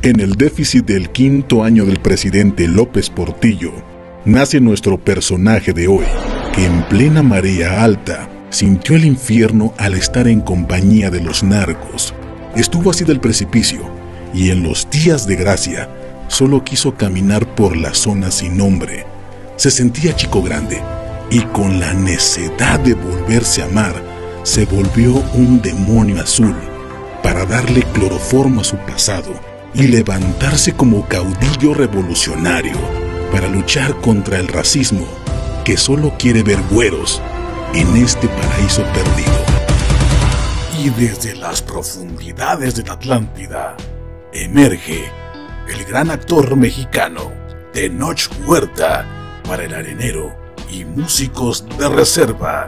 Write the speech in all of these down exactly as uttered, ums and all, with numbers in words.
En el déficit del quinto año del presidente López Portillo, nace nuestro personaje de hoy, que en plena marea alta sintió el infierno al estar en compañía de los narcos. Estuvo así del precipicio y en los días de gracia solo quiso caminar por la zona sin nombre. Se sentía chico grande y con la necedad de volverse a amar, se volvió un demonio azul para darle cloroformo a su pasado y levantarse como caudillo revolucionario para luchar contra el racismo que solo quiere ver güeros en este paraíso perdido. Y desde las profundidades de la Atlántida emerge el gran actor mexicano Tenoch Huerta para El Arenero y Músicos de Reserva.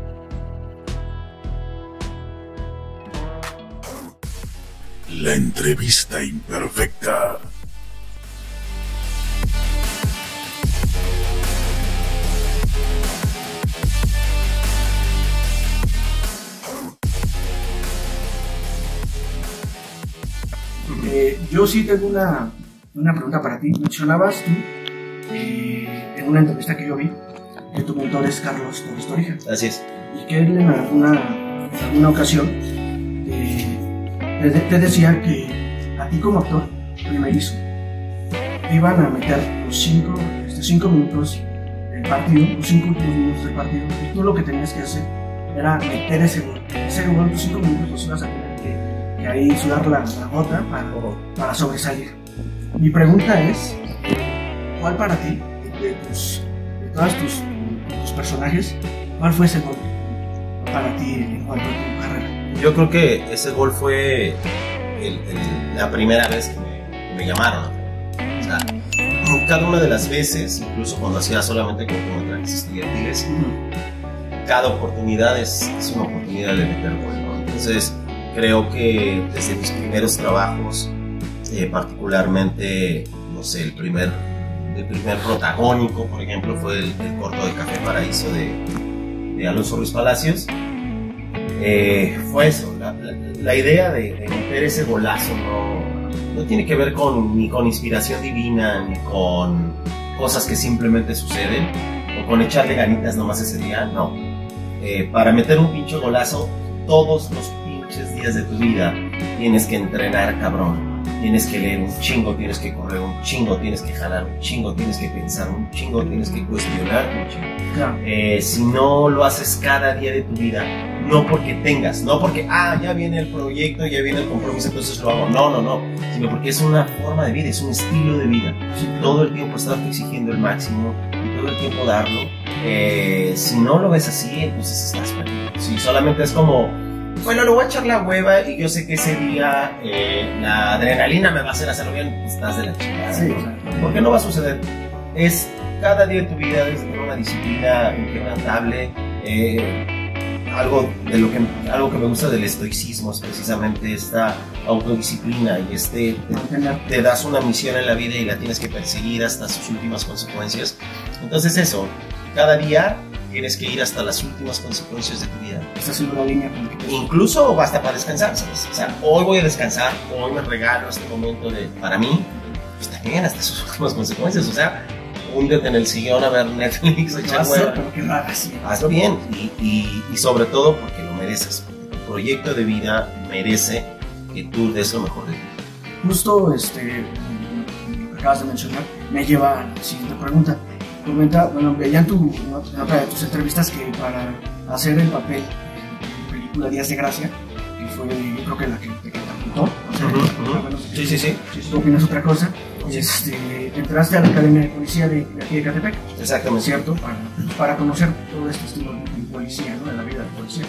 La entrevista imperfecta. Eh, yo sí tengo una, una pregunta para ti. Mencionabas tú eh, en una entrevista que yo vi que tu mentor es Carlos Torres Torija. Así es. Y que él en alguna, en alguna ocasión eh, te, te decía que a ti como actor primerizo te iban a meter los cinco, este, cinco minutos del partido, los cinco últimos minutos del partido, y tú lo que tenías que hacer era meter ese gol. Ese gol, los cinco minutos los ibas a tener que, que ahí sudar la, la gota para, para sobresalir. Mi pregunta es, ¿cuál para ti, de, tus, de todos tus, tus personajes, cuál fue ese gol para ti en cuanto a tu carrera? Yo creo que ese gol fue el, el, la primera vez que me, que me llamaron. O sea, cada una de las veces, incluso cuando hacía solamente cortometrajes estudiantiles, uh-huh. cada oportunidad es, es una oportunidad de meter gol, ¿no? Entonces, creo que desde mis primeros trabajos, eh, particularmente, no sé, el primer, el primer protagónico, por ejemplo, fue el, el corto de Café Paraíso de, de Alonso Ruiz Palacios. Eh, fue eso, la, la, la idea de, de meter ese golazo no, no tiene que ver con, ni con inspiración divina, ni con cosas que simplemente suceden, o con echarle ganitas nomás ese día, no. Eh, para meter un pinche golazo, todos los pinches días de tu vida tienes que entrenar, cabrón. Tienes que leer un chingo, tienes que correr un chingo, tienes que jalar un chingo, tienes que pensar un chingo, tienes que cuestionar un chingo. Claro. Eh, si no lo haces cada día de tu vida, no porque tengas, no porque, ah, ya viene el proyecto, ya viene el compromiso, entonces lo hago. No, no, no, sino porque es una forma de vida, es un estilo de vida. Sí, todo el tiempo estarte exigiendo el máximo y todo el tiempo darlo. Eh, si no lo ves así, entonces estás perdido. Si solamente es como, bueno, le voy a echar la hueva y yo sé que ese día eh, la adrenalina me va a hacer hacerlo bien, estás de la chingada. Sí, ¿no? Porque no va a suceder. Es cada día de tu vida debes tener una disciplina inquebrantable. Eh, algo, de lo que, algo que me gusta del estoicismo es precisamente esta autodisciplina y este te, te das una misión en la vida y la tienes que perseguir hasta sus últimas consecuencias. Entonces eso, cada día tienes que ir hasta las últimas consecuencias de tu vida. Estás en una línea. Incluso basta para descansar, ¿sabes? O sea, hoy voy a descansar, hoy me regalo este momento de, para mí, pues también hasta sus últimas consecuencias. O sea, húndete en el sillón a ver Netflix, echar hueva. Hazlo bien y, y, y sobre todo porque lo mereces. Porque tu proyecto de vida merece que tú des lo mejor de ti. Justo este, lo que acabas de mencionar me lleva a la siguiente pregunta. Comenta, bueno, veía en, tu, en otra de tus entrevistas que para hacer el papel en la película Días de Gracia, que fue, yo creo que la que te catapultó, o sea, uh-huh, uh-huh. Bueno, sí, sí, sí. Si tú opinas otra cosa, este, entraste a la Academia de Policía de, de aquí de Catepec. Exactamente. ¿Cierto? Para, para conocer todo este estilo de, de policía, ¿no? De la vida de policía.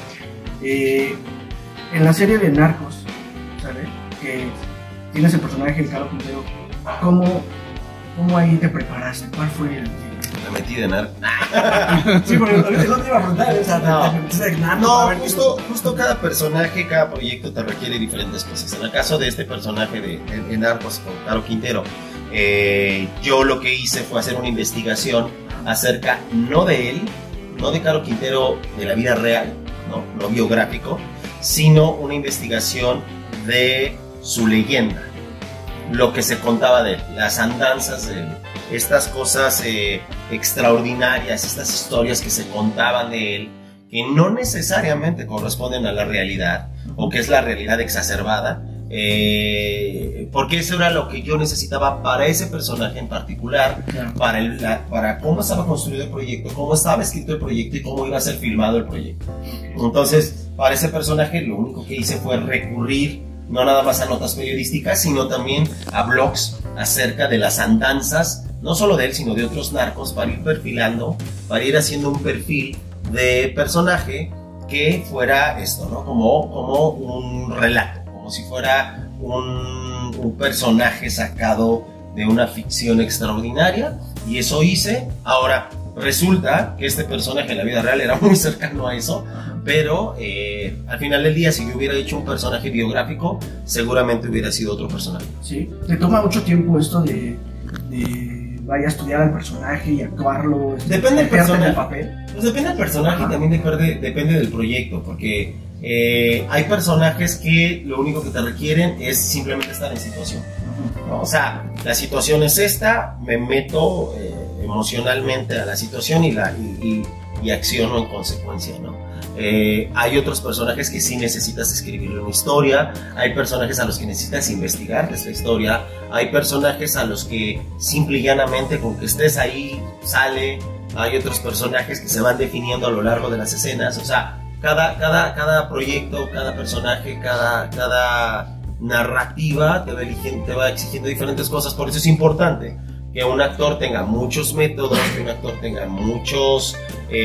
Eh, en la serie de Narcos, ¿sabes? Que tienes el personaje de Caro Quintero, ¿cómo, ¿cómo ahí te preparaste? ¿Cuál fue el...? Me metí de narco. Sí, porque no te iba a preguntar, o sea, no, te metiste de narco. No, justo, justo cada personaje, cada proyecto te requiere diferentes cosas. En el caso de este personaje de, de, de Narcos con Caro Quintero, eh, yo lo que hice fue hacer una investigación acerca, no de él, no de Caro Quintero de la vida real, no, no biográfico, sino una investigación de su leyenda. lo que se contaba de él, las andanzas de él, estas cosas eh, extraordinarias, estas historias que se contaban de él, que no necesariamente corresponden a la realidad, o que es la realidad exacerbada, eh, porque eso era lo que yo necesitaba para ese personaje en particular, claro. para, el, la, para cómo estaba construido el proyecto, cómo estaba escrito el proyecto y cómo iba a ser filmado el proyecto. Entonces, para ese personaje lo único que hice fue recurrir no nada más a notas periodísticas, sino también a blogs acerca de las andanzas, no solo de él, sino de otros narcos, para ir perfilando, para ir haciendo un perfil de personaje que fuera esto, ¿no? Como, como un relato, como si fuera un, un personaje sacado de una ficción extraordinaria, y eso hice. Ahora, resulta que este personaje en la vida real era muy cercano a eso, pero eh, al final del día, si yo hubiera hecho un personaje biográfico, seguramente hubiera sido otro personaje. Sí, te toma mucho tiempo esto de, de vaya a estudiar al personaje y actuarlo. Depende del personaje. El papel. Pues depende del personaje y también depende, depende del proyecto, porque eh, hay personajes que lo único que te requieren es simplemente estar en situación, ¿no? O sea, la situación es esta, me meto eh, emocionalmente a la situación y, la, y, y, y acciono en consecuencia, ¿no? Eh, hay otros personajes que sí necesitas escribirle una historia, hay personajes a los que necesitas investigar esta historia, hay personajes a los que simple y llanamente con que estés ahí sale, hay otros personajes que se van definiendo a lo largo de las escenas. O sea, cada, cada, cada proyecto, cada personaje, cada, cada narrativa te va, eligiendo, te va exigiendo diferentes cosas. Por eso es importante que un actor tenga muchos métodos, que un actor tenga muchos,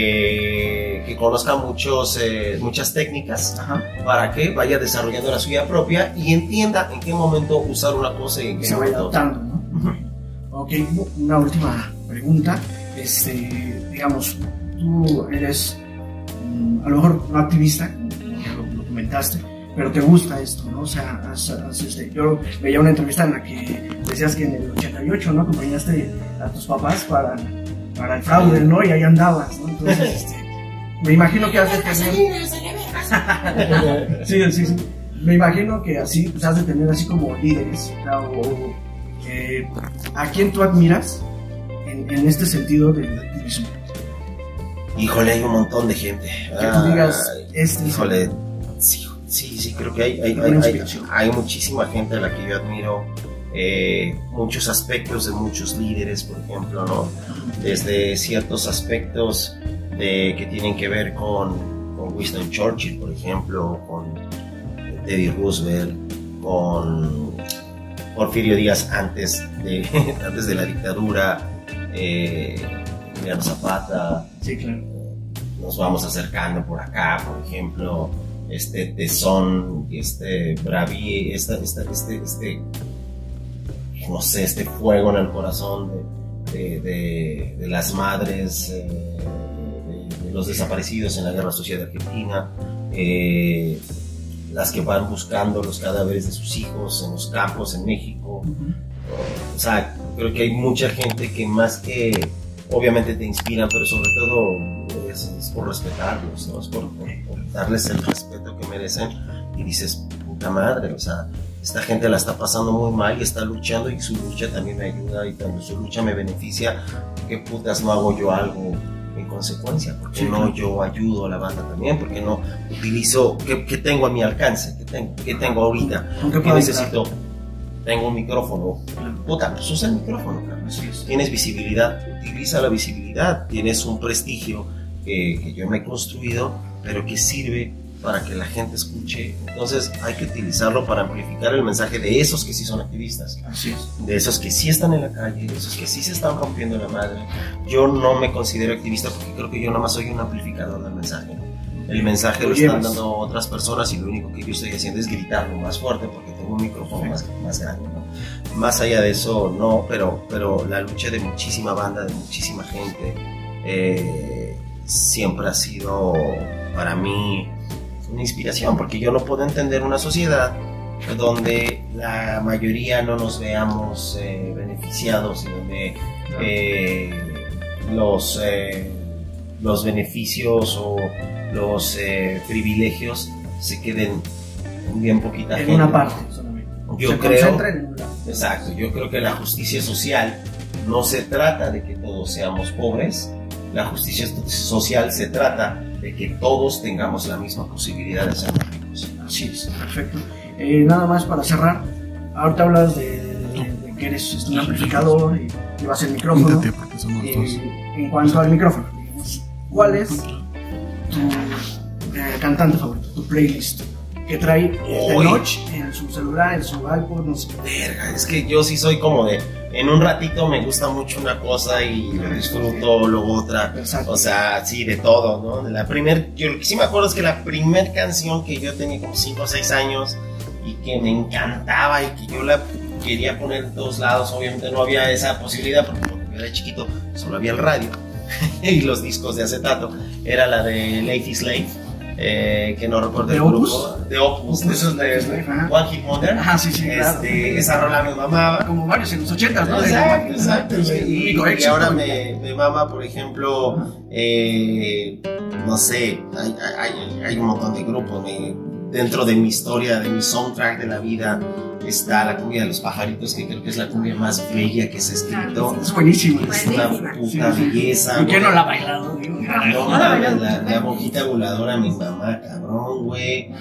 eh, que conozca muchos, eh, muchas técnicas. Ajá. Para que vaya desarrollando la suya propia y entienda en qué momento usar una cosa y en qué se momento. vaya adaptando, ¿no? Uh-huh. Ok, una última pregunta. Este, digamos, tú eres um, a lo mejor no activista, como lo, lo comentaste, pero te gusta esto, ¿no? O sea, has, has, este, yo veía una entrevista en la que decías que en el ochenta y ocho, ¿no? Acompañaste a tus papás para, para el fraude, ¿no? Y ahí andabas, ¿no? Entonces, este, me imagino que has de tener... sí, sí, sí. Me imagino que así, pues, has de tener así como líderes, ¿no? O eh, ¿a quién tú admiras en, en este sentido del activismo? Híjole, hay un montón de gente. Que tú digas, este... Híjole, sí. Sí, sí, creo que hay, hay, hay, hay, hay muchísima gente a la que yo admiro, eh, muchos aspectos de muchos líderes, por ejemplo, ¿no? Desde ciertos aspectos de, que tienen que ver con, con Winston Churchill, por ejemplo, con Teddy Roosevelt, con Porfirio Díaz antes de, antes de la dictadura, eh, Emiliano Zapata. Sí, claro. Nos vamos acercando por acá, por ejemplo, este tesón, este braví, esta, esta, este, este, no sé, este fuego en el corazón de, de, de, de las madres, eh, de, de los desaparecidos en la Guerra Sucia de Argentina, eh, las que van buscando los cadáveres de sus hijos en los campos en México. Uh-huh. O sea, creo que hay mucha gente que más que, obviamente te inspiran, pero sobre todo es, es por respetarlos, ¿no? Es por, por, por darles el respeto que merecen, y dices, puta madre, o sea, esta gente la está pasando muy mal y está luchando, y su lucha también me ayuda, y cuando su lucha me beneficia, ¿qué putas no hago yo algo en consecuencia? ¿Por qué no yo ayudo a la banda también? ¿Por qué no utilizo, qué, qué tengo a mi alcance? ¿Qué tengo, qué tengo ahorita? ¿Qué necesito? Tengo un micrófono, puta, pues usa el micrófono, claro. Tienes visibilidad, utiliza la visibilidad, tienes un prestigio que, que yo me he construido, pero que sirve para que la gente escuche. Entonces hay que utilizarlo para amplificar el mensaje de esos que sí son activistas. Así es. De esos que sí están en la calle, de esos que sí se están rompiendo la madre. Yo no me considero activista porque creo que yo nada más soy un amplificador del mensaje, ¿no? El mensaje lo están dando otras personas y lo único que yo estoy haciendo es gritarlo más fuerte porque tengo un micrófono más, más grande, ¿no? Más allá de eso, no, pero, pero la lucha de muchísima banda, de muchísima gente, eh, siempre ha sido para mí una inspiración, porque yo no puedo entender una sociedad donde la mayoría no nos veamos eh, beneficiados, y donde eh, los, eh, los beneficios o los eh, privilegios se queden en bien poquita en gente. una parte solamente. Yo se creo, en una. Exacto, yo creo que la justicia social no se trata de que todos seamos pobres, la justicia social se trata de que todos tengamos la misma posibilidad de ser ricos. Así es, perfecto. Eh, nada más para cerrar, ahorita hablas de, de, de que eres un amplificador y llevas el micrófono. Quítate, porque somos Eh, dos. en cuanto al micrófono, digamos, ¿cuál es tu eh, cantante favorito, tu playlist que trae de Uy. noche en su celular, en su iPod, no sé? Verga, es que yo sí soy como de, en un ratito me gusta mucho una cosa y lo disfruto, luego otra. Exacto. O sea, sí, de todo, ¿no? De la primer, yo lo que sí me acuerdo es que la primer canción que yo tenía como cinco o seis años y que me encantaba y que yo la quería poner en todos lados, obviamente no había esa posibilidad porque cuando yo era chiquito solo había el radio y los discos de acetato, era la de Lady Slave. Eh, que no recuerdo ¿De el Opus? grupo, de Opus, de esos de Ajá. One Hit Wonder. Ajá, sí, sí, este, claro. Esa rola me mamaba. Como varios en los ochentas, ¿no? Exacto, exacto. Sí, Y, único y éxito. ahora me, me mama, por ejemplo, eh, no sé, hay, hay, hay un montón de grupos. Me, dentro de mi historia, de mi soundtrack de la vida, está la cumbia de los pajaritos, que creo que es la cumbia más bella que se ha escrito. Es buenísimo. Es una Buenísima. puta Sí, sí. belleza. ¿Y quién no güey. la ha bailado? Digo, No, Ah, mames, ya. la, la boquita voladora, mi mamá, cabrón, güey.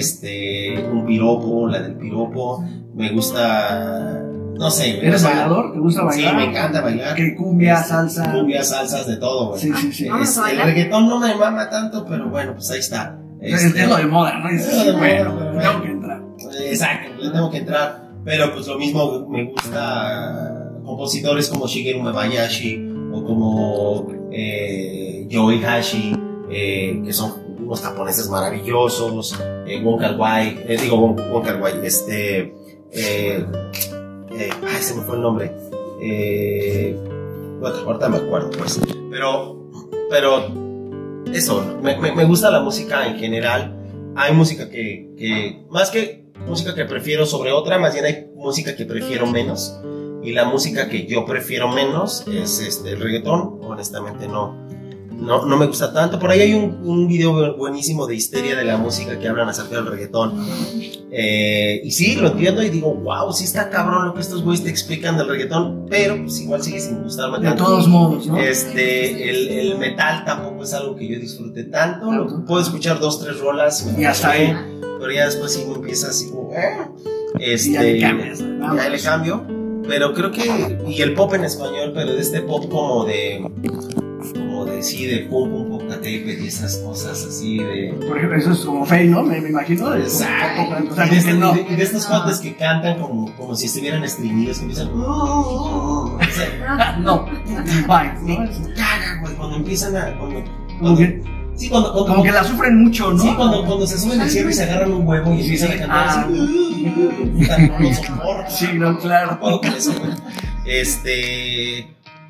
Este, un piropo, la del piropo. Me gusta, no sé. güey, ¿Eres o sea, bailador? ¿Te gusta bailar? Sí, me encanta bailar. ¿Qué cumbia, Este, salsa? Cumbia, salsas, de todo, güey. Sí, sí, sí. Vamos Este, a el bailar. reggaetón no me mama tanto, pero bueno, pues ahí está. Es, Este, es lo de moda, ¿no? Es, es lo de moda, bueno, pero tengo bueno. que entrar. Exacto, le tengo que entrar. Pero pues lo mismo me gusta compositores como Shigeru Mebayashi o como eh, Yoi Hashi, eh, que son unos japoneses maravillosos, eh, Wong Kar-wai, eh, digo Wong, Wong Kar-wai, este, eh, eh, ay, se me fue el nombre, eh, bueno, ahorita me acuerdo, pues, pero, pero, eso, me, me, me gusta la música en general. Hay música que, que, más que música que prefiero sobre otra, más bien hay música que prefiero menos. Y la música que yo prefiero menos es este, el reggaetón. Honestamente no, no, no me gusta tanto. Por ahí hay un, un video buenísimo de Histeria de la música que hablan acerca del reggaetón. Eh, y sí, lo entiendo y digo, wow, sí está cabrón lo que estos güeyes te explican del reggaetón, pero pues igual sigue sin gustarme De tanto. todos modos, ¿no? Este, el, el metal tampoco es algo que yo disfrute tanto. Lo- puedo escuchar dos, tres rolas. me Y hasta parece ahí. bien, pero ya después sí me empieza así como, eh, este, Y ya le cambias, ¿no? ya le cambio. Pero creo que, y el pop en español, pero de este pop como de, como de, sí, de pum, pum, pum, catepe y esas cosas así de... Por ejemplo, eso es como Faye, ¿no? Me, me imagino. De, Exacto. O sea, Y de, que este- no. y de- y de estos cuates que cantan como, como si estuvieran estreñidos, que empiezan... O sea, No. Bye, me ¿no? caga, güey, cuando empiezan a... Cuando, Como cuando- que, sí, cuando, cuando, como que la sufren mucho, ¿no? sí, cuando, cuando se suben al cielo y se agarran un huevo y empiezan a cantar Ah. así... Puta, no lo soporto. Sí, no, claro. No puedo con eso, güey. Este...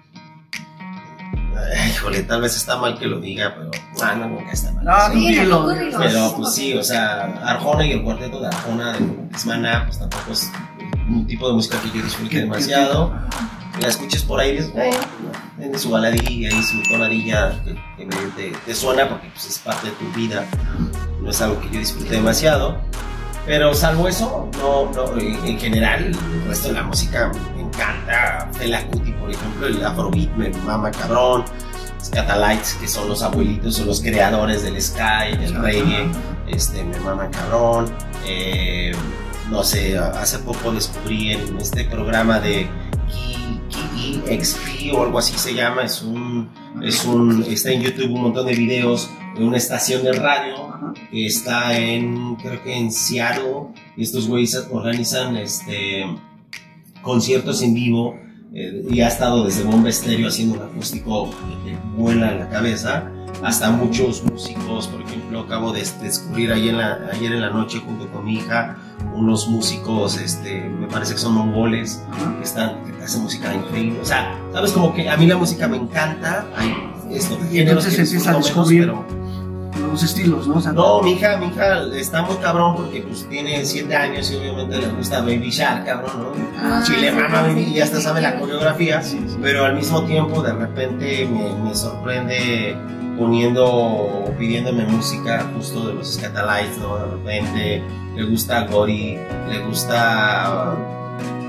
Ay, híjole, tal vez está mal que lo diga, pero... Ah, no, nunca está mal. No, tú Sí. dilo. Tú dilo. Pero pues sí, o sea, Arjona y el cuarteto de Arjona de Maná, pues tampoco es un tipo de música que yo disfrute demasiado. La escuches por ahí y dices, bueno, tiene su baladilla y su tonadilla que, que medio te, te suena porque pues, es parte de tu vida. No es algo que yo disfrute demasiado. Pero salvo eso, no, no, en en general, el resto de la música me encanta. Fela Kuti, por ejemplo, el Afrobeat me mama cabrón. Scatalites, que son los abuelitos o los creadores del sky, del reggae, este, me mama cabrón. Eh, no sé, hace poco descubrí en este programa de K E X P o algo así se llama, es un, es un, está en YouTube un montón de videos de una estación de radio que está en, creo que en Seattle, y estos güeyes organizan este, conciertos en vivo, eh, y ha estado desde Bomba Estéreo haciendo un acústico que te vuela en la cabeza, hasta muchos músicos. Por ejemplo, acabo de descubrir ayer en la, ayer en la noche junto con mi hija unos músicos, este, me parece que son mongoles, que, están, que hacen música increíble. O sea, sabes, como que a mí la música me encanta, hay esto, Y entonces empieza a descubrir pero... los estilos, ¿no? O sea, No, mi hija, mi hija está muy cabrón porque pues tiene siete años y obviamente le gusta Baby Shark, cabrón, ¿no? Ah, Si le sí, mama sí, Baby sí, y hasta sí, sabe la sí. coreografía, Sí, sí. pero al mismo tiempo de repente me, me sorprende poniendo, pidiéndome música justo de los Scatalites, ¿no? De repente le gusta Gori, le gusta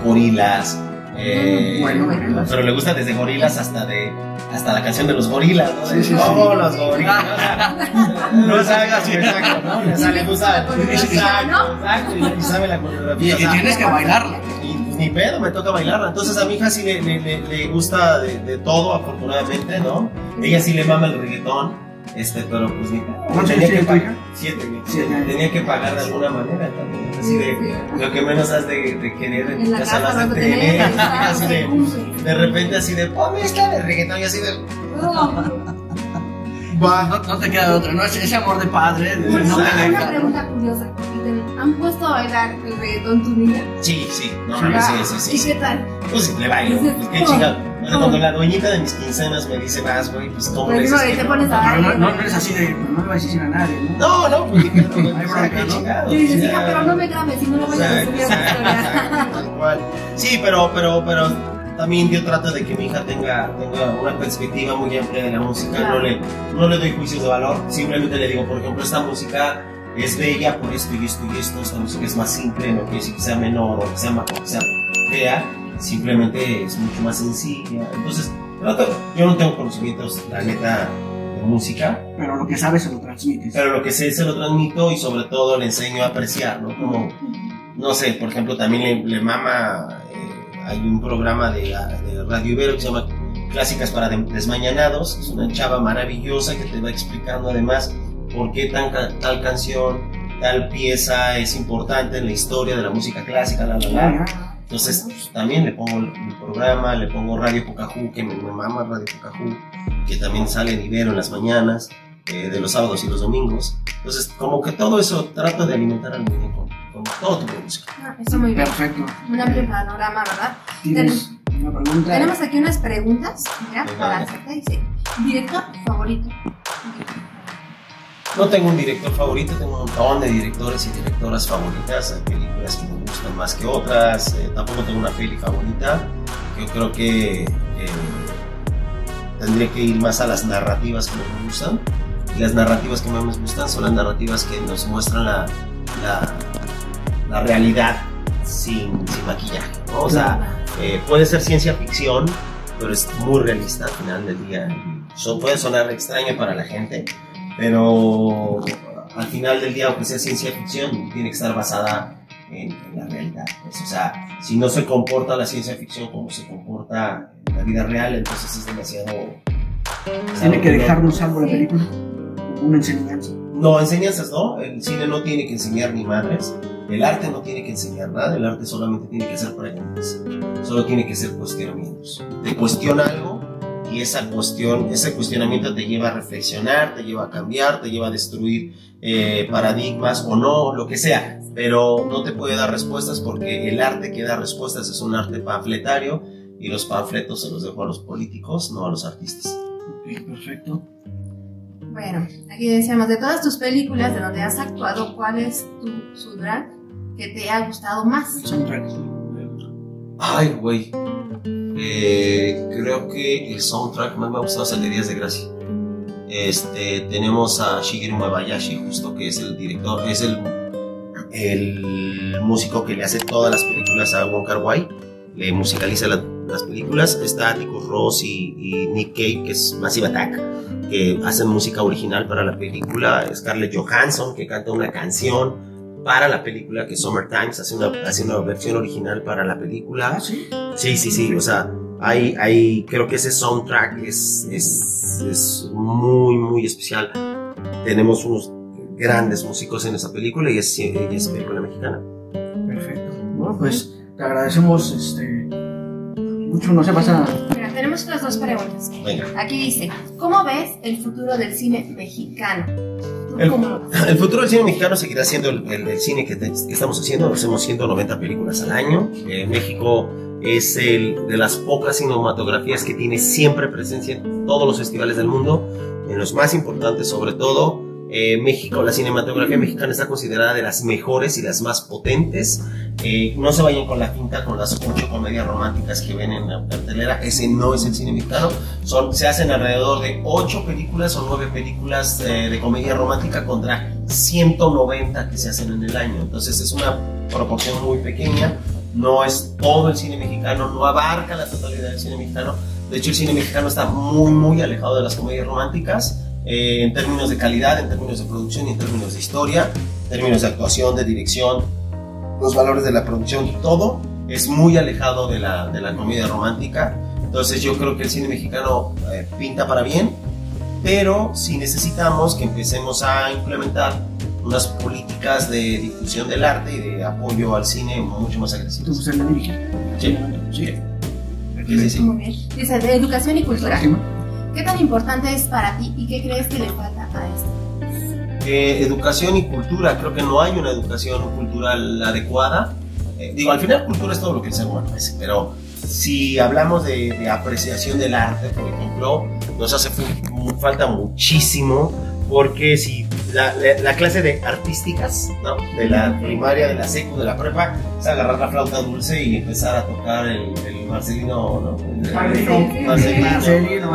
Gorilas. Eh, Bueno, bueno. pero le gusta desde Gorilas hasta de hasta la canción de los Gorilas, ¿no? Sí, sí, oh, sí. los Gorilas. No sabe así, exacto, ¿no? Le sale, tú sabes. Exacto, exacto. Y, y sabe la coreografía. Y que tienes que bailarla. Y pues, ni pedo, me toca bailarla. Entonces a mi hija sí le, le, le, le gusta de, de todo, afortunadamente, ¿no? Ella sí le mama el reggaetón. Este, pero pues ni pedo. ¿Cuántos Tenía años que tiene tu pagar. hija? Siete, güey. Siete años. Tenía que pagar de alguna manera también. Así de, lo que menos has de, de querer en En tu la casa casa las vas de a tener, tener. exacto, Así de, cumple. de repente así de, ponme esta de reggaetón y así de, Va, no, no te queda de otra, ¿no? Ese, ese amor de padre. De, no te Una deja. pregunta curiosa. ¿Han puesto a bailar el reggaetón tu niña? sí, sí, no, no, sí, sí, sí, ¿Y sí. qué tal? Pues le bailo, pues qué chingado. O sea, cuando la dueñita de mis quincenas me dice, vas, güey, pues cómo Pues le no, dices y que te no? pones a Pero no, bailar. no, no eres así de, no le vas a decir a nadie, ¿no? No, no, pues dije, no, Hay o sea, bronca, qué ¿no? chingado. Y dices, ya. hija, pero no me grabes, si no lo voy a Exacto, subir a mi exacto, historia. tal cual. Sí, pero, pero, pero también yo trato de que mi hija tenga, tenga una perspectiva muy amplia de la música. Claro. No le, no le doy juicios de valor. Simplemente le digo, por ejemplo, esta música es bella por esto y esto y esto. Esta música es más simple, no quiere decir que sea menor o que sea, o que sea fea. Simplemente es mucho más sencilla. Entonces, trato- yo no tengo conocimientos, la neta, de música. Pero lo que sabes se lo transmites. Pero lo que sé se lo transmito y sobre todo le enseño a apreciar, ¿no? Como, no sé, por ejemplo, también le, le mama, eh, hay un programa de, de Radio Ibero que se llama Clásicas para Desmañanados, es una chava maravillosa que te va explicando además por qué tan, tal canción, tal pieza es importante en la historia de la música clásica, la, la, la. Entonces, pues, también le pongo el, el programa, le pongo Radio Pocahú, que me, me mama Radio Pocahú, que también sale en Ibero en las mañanas, eh, de los sábados y los domingos. Entonces, como que todo eso trato de alimentar al niño con, con todo tipo de música. Ah, eso muy bien. Perfecto. Un amplio panorama, ¿verdad? ¿Tienes una pregunta? Tenemos aquí unas preguntas, mira, Venga, para venga. hacerte. Dice, director favorito. No tengo un director favorito, tengo un montón de directores y directoras favoritas. Hay películas que me gustan más que otras. Eh, tampoco tengo una peli favorita. Yo creo que eh, tendría que ir más a las narrativas que me gustan. Y las narrativas que más me gustan son las narrativas que nos muestran la, la, la realidad sin, sin maquillaje, ¿no? O sea, eh, puede ser ciencia ficción, pero es muy realista al final del día. So, puede sonar extraño para la gente, pero al final del día, aunque sea ciencia ficción, tiene que estar basada en, en la realidad, pues. O sea, si no se comporta la ciencia ficción como se comporta en la vida real, entonces es demasiado... ¿Tiene que dejarnos algo la película? ¿Una enseñanza? No, enseñanzas no, el cine no tiene que enseñar ni madres, el arte no tiene que enseñar nada, el arte solamente tiene que hacer preguntas, solo tiene que ser cuestionamientos. Te cuestiona algo y esa cuestión, ese cuestionamiento te lleva a reflexionar, te lleva a cambiar, te lleva a destruir eh, paradigmas o no, lo que sea, pero no te puede dar respuestas porque el arte que da respuestas es un arte panfletario y los panfletos se los dejo a los políticos, no a los artistas. Ok, perfecto. Bueno, aquí decíamos, de todas tus películas de donde has actuado, ¿cuál es tu soundtrack que te ha gustado más? El soundtrack. Ay, güey. Eh, creo que el soundtrack más me ha gustado es el de Días de Gracia. Este, tenemos a Shigeru Mabayashi, justo que es el director, es el, el músico que le hace todas las películas a Wong Kar-wai, le musicaliza la, las películas. Está Atticus Ross y, y Nick Cave, que es Massive Attack, que hacen música original para la película. Scarlett Johansson, que canta una canción para la película, que Summertime hace una, hace una versión original para la película. ¿Ah, sí? Sí, sí, sí, o sea, hay, hay, creo que ese soundtrack es, es, es muy, muy especial. Tenemos unos grandes músicos en esa película y es, y es película mexicana. Perfecto. Bueno, pues te agradecemos este, mucho, no se pasa. Mira, tenemos otras dos preguntas. Venga. Aquí dice, ¿cómo ves el futuro del cine mexicano? ¿Tú El, cómo lo ves? el futuro del cine mexicano seguirá siendo el, el, el cine que, te, que estamos haciendo. Hacemos ciento noventa películas al año. Eh, México es el de las pocas cinematografías que tiene siempre presencia en todos los festivales del mundo, en los más importantes sobre todo. Eh, México, la cinematografía mexicana está considerada de las mejores y las más potentes. Eh, no se vayan con la finta con las ocho comedias románticas que ven en la cartelera. Ese no es el cine mexicano. Son, se hacen alrededor de ocho películas o nueve películas eh, de comedia romántica contra ciento noventa que se hacen en el año. Entonces es una proporción muy pequeña. no es todo el cine mexicano, no abarca la totalidad del cine mexicano. De hecho, el cine mexicano está muy, muy alejado de las comedias románticas, eh, en términos de calidad, en términos de producción y en términos de historia, en términos de actuación, de dirección, los valores de la producción, todo es muy alejado de la, de la comedia romántica. Entonces yo creo que el cine mexicano eh, pinta para bien, pero sí necesitamos que empecemos a implementar unas políticas de difusión del arte y de apoyo al cine mucho más agresivas. ¿Te gustaría dirigir? Sí. Sí. Sí, sí, sí. Muy bien. Dice, de educación y cultura. ¿Qué tan importante es para ti y qué crees que le falta a esto? Eh, educación y cultura, creo que no hay una educación cultural adecuada. Eh, digo, al final cultura es todo lo que el ser humano es, pero si hablamos de, de apreciación del arte, por ejemplo, nos hace falta muchísimo, porque si la, la, la clase de artísticas, ¿no? De la primaria, de la secu, de la prepa, es agarrar la flauta dulce y empezar a tocar el, el Marcelino, ¿no? El, Marcelino. Marcelino. Marcelino.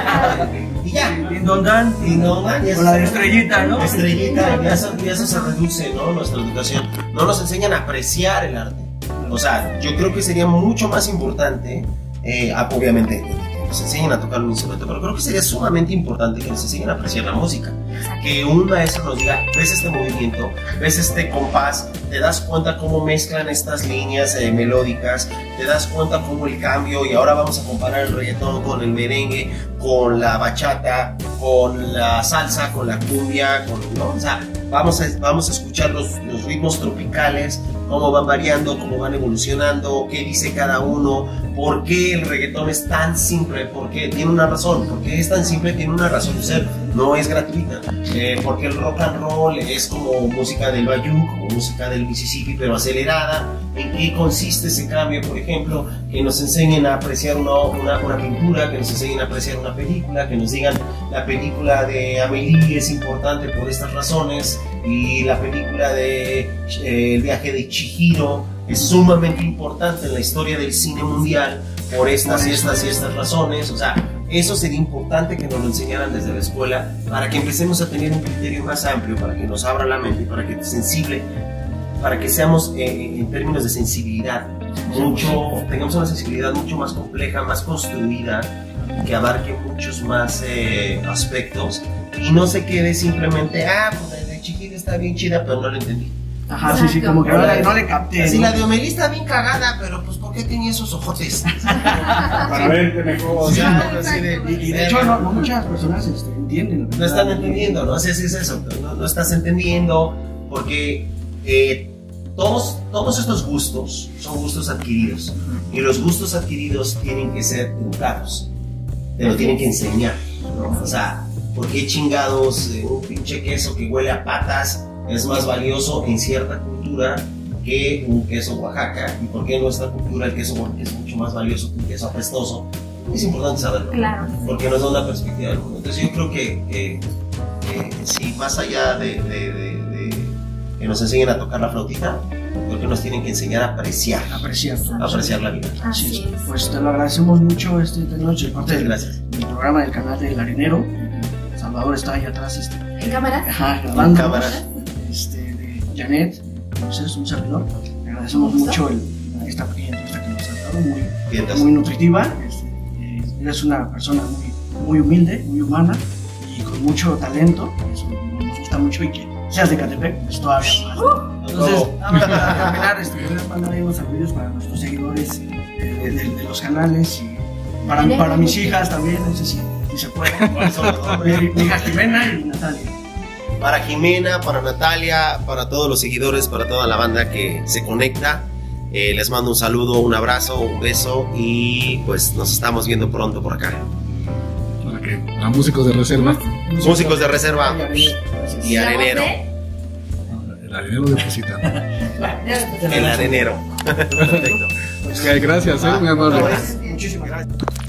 Y ya. Dindondan. Dindondan. Con la de estrellita, ¿no? Estrellita, y eso, y eso se reduce, ¿no? Nuestra educación. No nos enseñan a apreciar el arte. O sea, yo creo que sería mucho más importante, eh, obviamente, que nos enseñen a tocar un instrumento, pero creo que sería sumamente importante que nos enseñen a apreciar la música. Que un maestro nos diga, ves este movimiento, ves este compás, te das cuenta cómo mezclan estas líneas eh, melódicas, te das cuenta cómo el cambio, y ahora vamos a comparar el reggaetón con el merengue, con la bachata, con la salsa, con la cumbia, con, ¿no? O sea, vamos a, vamos a escuchar los, los ritmos tropicales, cómo van variando, cómo van evolucionando, qué dice cada uno, por qué el reggaetón es tan simple, porque tiene una razón, porque es tan simple, tiene una razón de ser, no es gratuita, eh, porque el rock and roll es como música del Bayou, como música del Mississippi, pero acelerada. ¿En qué consiste ese cambio? Por ejemplo, que nos enseñen a apreciar una, una, una pintura, que nos enseñen a apreciar una película, que nos digan la película de Amélie es importante por estas razones, y la película de eh, El viaje de Chihiro es sumamente importante en la historia del cine mundial por estas y estas y estas razones. O sea, eso sería importante que nos lo enseñaran desde la escuela, para que empecemos a tener un criterio más amplio, para que nos abra la mente, para que sensible, para que seamos eh, en términos de sensibilidad mucho, tengamos una sensibilidad mucho más compleja, más construida, que abarque muchos más eh, aspectos, y no se quede simplemente, ah, pues la de Chihiro está bien chida, pero no la entendí. Ajá, sí, sí, como que no, no le capté. Así, ¿no? la de Amélie está bien cagada, pero pues ¿por qué tenía esos ojotes? Para verte mejor. O sea, así de, Y, y de hecho, no, no muchas personas este, entienden. no están entendiendo, ¿no? Así es eso, no, no estás entendiendo, porque eh, todos, todos estos gustos son gustos adquiridos, y los gustos adquiridos tienen que ser educados, te lo tienen que enseñar, ¿no? O sea, ¿por qué chingados eh, un pinche queso que huele a patas es más valioso en cierta cultura que un queso Oaxaca? ¿Y por qué en nuestra cultura el queso Oaxaca es mucho más valioso que un queso apestoso? Es importante saberlo, Claro. porque nos da una perspectiva del mundo. Entonces yo creo que, que, que sí, más allá de, de, de, de que nos enseñen a tocar la flautita, creo que nos tienen que enseñar a apreciar, Apreciar. a apreciar la vida. Así es. Pues te lo agradecemos mucho este noche, de parte Muchas del, gracias. del programa del canal del Arenero. Salvador está ahí atrás, este, ¿En cámara? ajá, grabando. cámara. Este, de Janet, entonces un servidor. Le agradecemos mucho el, esta pequeña entrevista que nos ha dado, muy, Bien, muy nutritiva. Este, eh, eres una persona muy, muy humilde, muy humana y con mucho talento. Eso nos gusta mucho, y que seas de Catepec, pues todavía más. Entonces, nada más para terminar, este, queremos mandar ahí unos saludos para nuestros seguidores de, de, de, de los canales, y para, para mis hijas también, no sé si, si se puede. mi, mi hija Jimena y Natalia. Para Jimena, para Natalia, para todos los seguidores, para toda la banda que se conecta, eh, les mando un saludo, un abrazo, un beso, y pues nos estamos viendo pronto por acá. Para que a músicos de reserva. Músicos de reserva y arenero. El arenero deposita. El arenero. Perfecto. Ok, gracias, eh, muy amable. Muchísimas gracias.